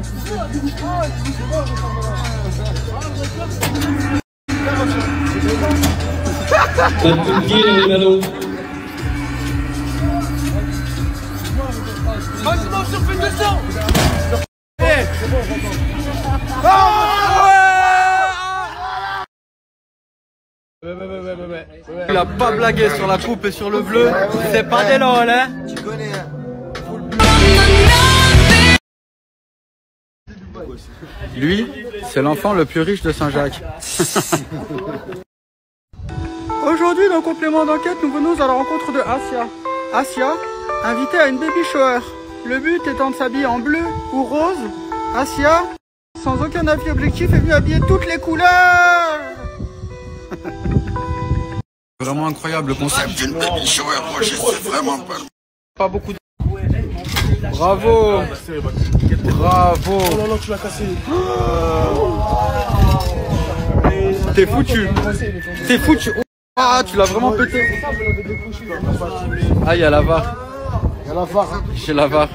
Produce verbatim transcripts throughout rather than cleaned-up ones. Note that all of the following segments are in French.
Maximum sur fait deux cents. Il a pas blagué sur la coupe et sur le bleu, c'est pas des lol, hein. Tu connais, hein. Lui, c'est l'enfant le plus riche de Saint-Jacques. Aujourd'hui, dans complément d'enquête, nous venons à la rencontre de Asia. Asia, invitée à une baby shower. Le but étant de s'habiller en bleu ou rose. Asia, sans aucun avis objectif, est venue habiller toutes les couleurs. Vraiment incroyable le concept d'une baby shower. Moi, je sais vraiment pas. Pas beaucoup de... Bravo. Bravo. Oh là là, tu l'as cassé. T'es foutu. T'es foutu. Ah, tu l'as vraiment pété. Ah, il y a la V A R. Il y a la V A R. J'ai la V A R.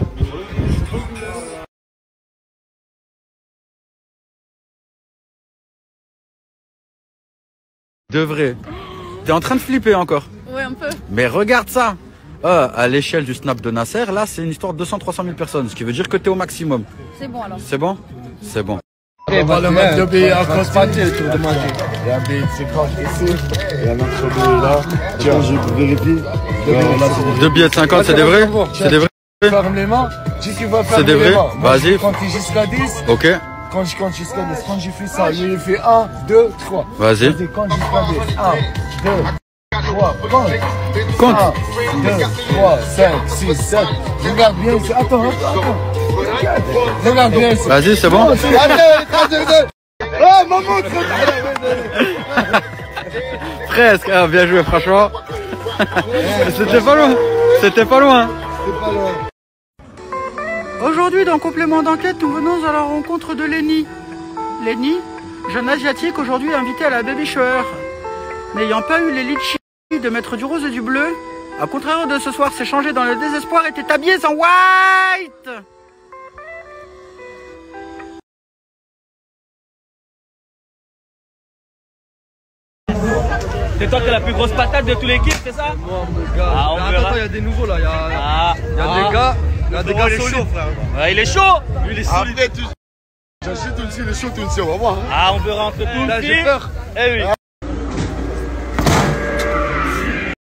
De vrai. T'es en train de flipper encore. Ouais, un peu. Mais regarde ça. Euh, à l'échelle du snap de Nasser, là, c'est une histoire de deux cent à trois cent mille personnes, ce qui veut dire que t'es au maximum. C'est bon alors. C'est bon? C'est bon. On va le mettre de billets à constater le tour de magie. Il y a un billet de cinquante ici, il y a un autre billet là. Tiens, je vérifie. Deux billets de cinquante, c'est des vrais? C'est des vrais? Ferme les mains. Si tu vas C'est des fermer les vrais? mains. Moi, Vas-y. je compte jusqu'à dix. Ok. Quand je compte jusqu'à dix, quand j'ai fait ça, il fait un, deux, trois. Vas-y. Vas-y, compte jusqu'à dix. un, deux, trois, compte. Compte. un, deux, trois, cinq, six, sept. Regarde bien ici. Attends, attends, attends. Regarde bien ici. Vas-y, c'est bon? Oh, maman, Presque. Ah, bien joué, franchement. C'était pas loin. C'était pas loin. Aujourd'hui, dans complément d'enquête, nous venons à la rencontre de Lenny. Lenny, jeune asiatique, aujourd'hui invité à la baby shower. N'ayant pas eu les litchis de mettre du rose et du bleu, à contraire de ce soir, s'est changé dans le désespoir et était habillé en white. C'est toi qui as la plus grosse patate de toute l'équipe, c'est ça? Moi, mon gars. Ah, on attends, verra. attends, il y a des nouveaux là. Il y a, Ah, il y a ah. des gars. Il y a des gars il est solides. chaud, frère. Ouais, il est chaud. Lui, il est solide. J'achète aussi le chaud, tout le on va voir. Ah, on verra entre tous. Là, j'ai peur. Eh oui.